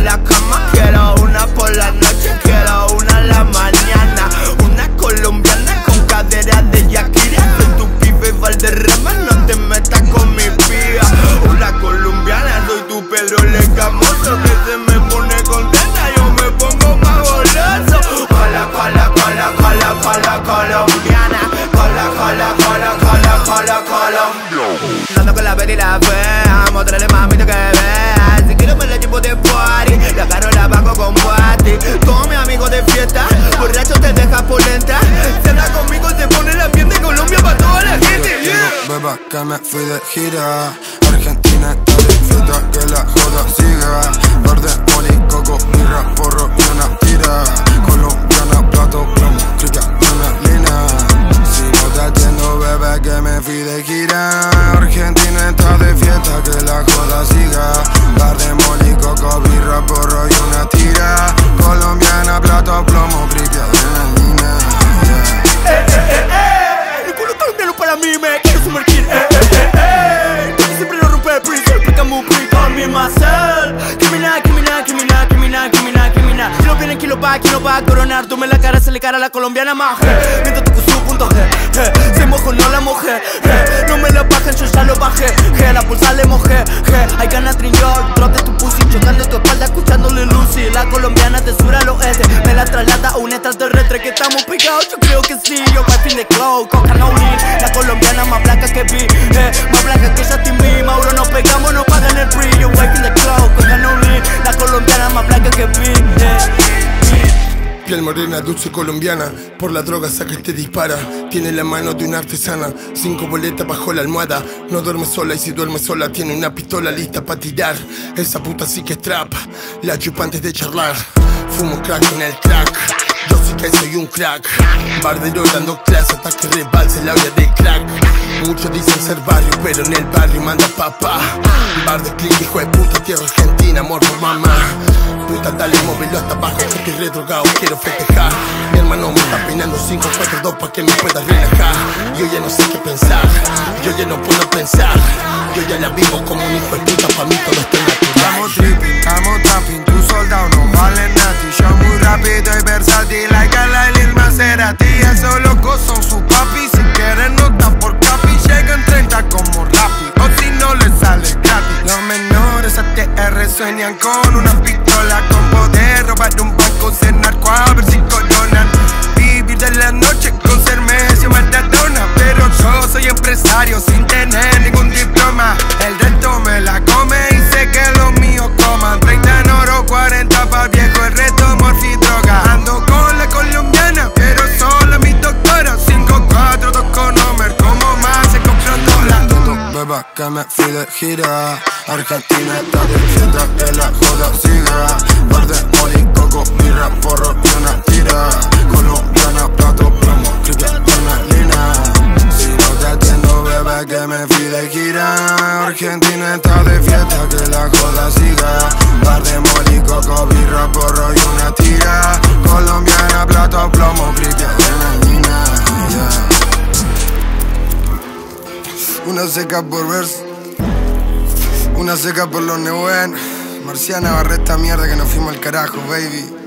en la cama, quiero una por la noche, quiero una en la mañana. Una colombiana con cadera de Shakira. Soy tu pibe Valderrama, no te metas con mi pía. Una colombiana, soy tu Pedro el Escamoso, que se me pone contenta, yo me pongo más goloso. Cola, cola, cola, cola, cola, colombiana. Cola, cola, cola, cola, cola, colombiana. Dando con la Betty y la fea, mostrarle mamita que vea. Si quiero me la llevo de party, la agarro la bajo con party. Con mi amigo de fiesta, borracho te deja polenta. Si anda conmigo se pone el ambiente en Colombia para toda la gente. Beba que me fui de gira, Argentina está de fiesta, que la joda siga. Verde, moli, coco, birra, porro y una tira. Colombiana, plato, plomo, crica, adrenalina. Si no te atiendo, bebé, que me fui de gira. Argentina está de fiesta, que la joda siga. Verde, moli, coco, birra, porro y una tira. Colombiana, plato, plomo, crica, adrenalina. El culo colombiano para mí me quiero sumergir. Siempre lo rompe el príncipe, explica muy rico a mi Marcel. Criminal, criminal, criminal, criminal, criminal, criminal. Si no vienen, ¿quién lo va a coronar? Tome la cara, se le cara a la colombiana más. Mientras toco su punto G, se mojo, no la mojé. No me la bajen, yo ya lo bajé. La pulsa le mojé. Hay ganas trinyor, drop de tu pussy, chocando tu espalda, escuchándole Lucy. La colombiana te sura al oeste, me la traslada a un extraterrestre. Que estamos pegados, yo creo que sí. Yo voy fin de glow, coca no lean. La colombiana más blanca que vi, más blanca que Justin Bieber. Mauro nos pegamos, no pagan el brillo. Voy fin de glow, coca no lean. La colombiana más blanca que vi, Piel morena, dulce colombiana, por la droga saca y te dispara. Tiene la mano de una artesana, 5 boletas bajo la almohada. No duerme sola y si duerme sola tiene una pistola lista para tirar. Esa puta sí que es trap, la chupa antes de charlar. Fumo crack en el track, yo sí que soy un crack. Bardero dando clases hasta que rebalse la olla de crack. Muchos dicen ser barrio, pero en el barrio manda papá. Bar de click, hijo de puta, tierra argentina, amor por mamá. Puta, dale, móvelo hasta abajo, que estoy redrogado, quiero festejar. Mi hermano me está peinando 5, 4, 2 pa' que me pueda relajar. Yo ya no sé qué pensar, yo ya no puedo pensar. Yo ya la vivo como un hijo de puta, pa' mí todo está natural. Estamos tripping, estamos tapping, tu soldado no vale nati. Yo muy rápido y versátil, like a la Lil Maserati. Esos locos son su papi, si quieren nota por capi. Llegan 30 como Rappi, o si no les sale gratis. Los menores ATR sueñan con una pistola, con poder robar un banco, ser narco a ver si coronan. Vivir de la noche con ser Messi o Maradona. Pero yo soy empresario sin tener ningún diploma. El resto me la come y sé que los míos coman. 30 en oro, 40 pa' viejo, el resto morfi droga. Ando con la colombiana, pero solo mi doctora. 5, 4, 2 con Homer, como más se compró dólar. Beba que me fui de gira, Argentina está de fiesta, que la joda siga. Verde, moli, coco, birra, porro y una tira. Colombiana, plato, plomo, crica, adrenalina. Si no te atiendo, bebé, que me fui de gira. Argentina está de fiesta, que la joda siga. Verde, moli, coco, birra, porro y una tira. Colombiana, plato, plomo, crica, adrenalina. Una seca por verse, una seca por los Neuven. Marciana, barre esta mierda que nos fuimos al carajo, baby.